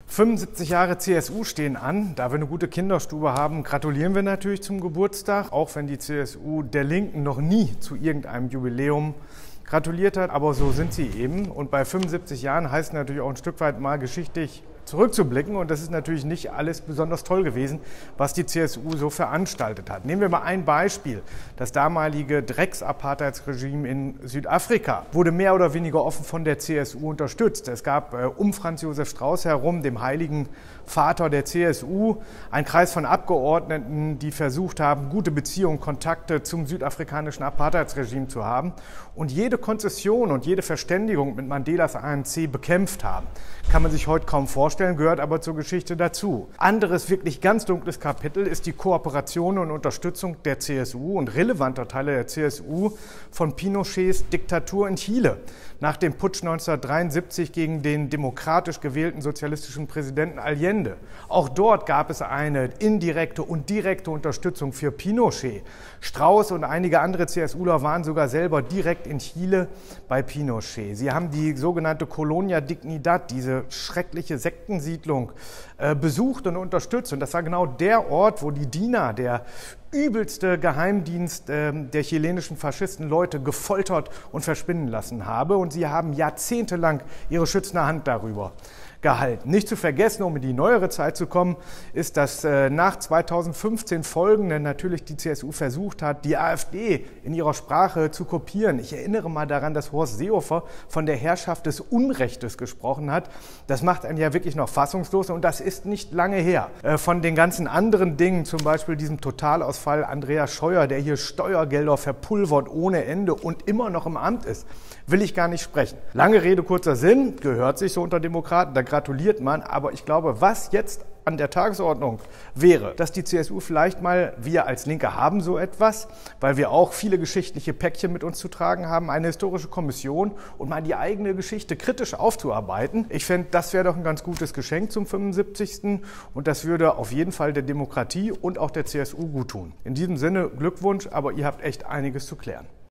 75 Jahre CSU stehen an. Da wir eine gute Kinderstube haben, gratulieren wir natürlich zum Geburtstag, auch wenn die CSU der Linken noch nie zu irgendeinem Jubiläum gratuliert hat. Aber so sind sie eben. Und bei 75 Jahren heißt natürlich auch ein Stück weit mal geschichtlich zurückzublicken. Und das ist natürlich nicht alles besonders toll gewesen, was die CSU so veranstaltet hat. Nehmen wir mal ein Beispiel. Das damalige Drecks-Apartheidsregime in Südafrika wurde mehr oder weniger offen von der CSU unterstützt. Es gab um Franz Josef Strauß herum, dem heiligen Vater der CSU, einen Kreis von Abgeordneten, die versucht haben, gute Beziehungen, Kontakte zum südafrikanischen Apartheidsregime zu haben und jede Konzession und jede Verständigung mit Mandelas ANC bekämpft haben. Kann man sich heute kaum vorstellen, gehört aber zur Geschichte dazu. Anderes wirklich ganz dunkles Kapitel ist die Kooperation und Unterstützung der CSU und relevanter Teile der CSU von Pinochets Diktatur in Chile. Nach dem Putsch 1973 gegen den demokratisch gewählten sozialistischen Präsidenten Allende. Auch dort gab es eine indirekte und direkte Unterstützung für Pinochet. Strauß und einige andere CSUler waren sogar selber direkt in Chile bei Pinochet. Sie haben die sogenannte Colonia Dignidad, diese schreckliche Sektensiedlung, besucht und unterstützt. Und das war genau der Ort, wo die DINA, der übelste Geheimdienst der chilenischen Faschisten, Leute gefoltert und verschwinden lassen habe. Und sie haben jahrzehntelang ihre schützende Hand darüber gehalten. Nicht zu vergessen, um in die neuere Zeit zu kommen, ist, dass nach 2015 folgende natürlich die CSU versucht hat, die AfD in ihrer Sprache zu kopieren. Ich erinnere mal daran, dass Horst Seehofer von der Herrschaft des Unrechtes gesprochen hat. Das macht einen ja wirklich noch fassungslos und das ist nicht lange her. Von den ganzen anderen Dingen, zum Beispiel diesem Totalausfall Andreas Scheuer, der hier Steuergelder verpulvert ohne Ende und immer noch im Amt ist, will ich gar nicht sprechen. Lange Rede, kurzer Sinn, gehört sich so unter Demokraten, da gratuliert man. Aber ich glaube, was jetzt an der Tagesordnung wäre, dass die CSU vielleicht mal, wir als Linke haben so etwas, weil wir auch viele geschichtliche Päckchen mit uns zu tragen haben, eine historische Kommission und mal die eigene Geschichte kritisch aufzuarbeiten. Ich fände, das wäre doch ein ganz gutes Geschenk zum 75. Und das würde auf jeden Fall der Demokratie und auch der CSU gut tun. In diesem Sinne Glückwunsch, aber ihr habt echt einiges zu klären.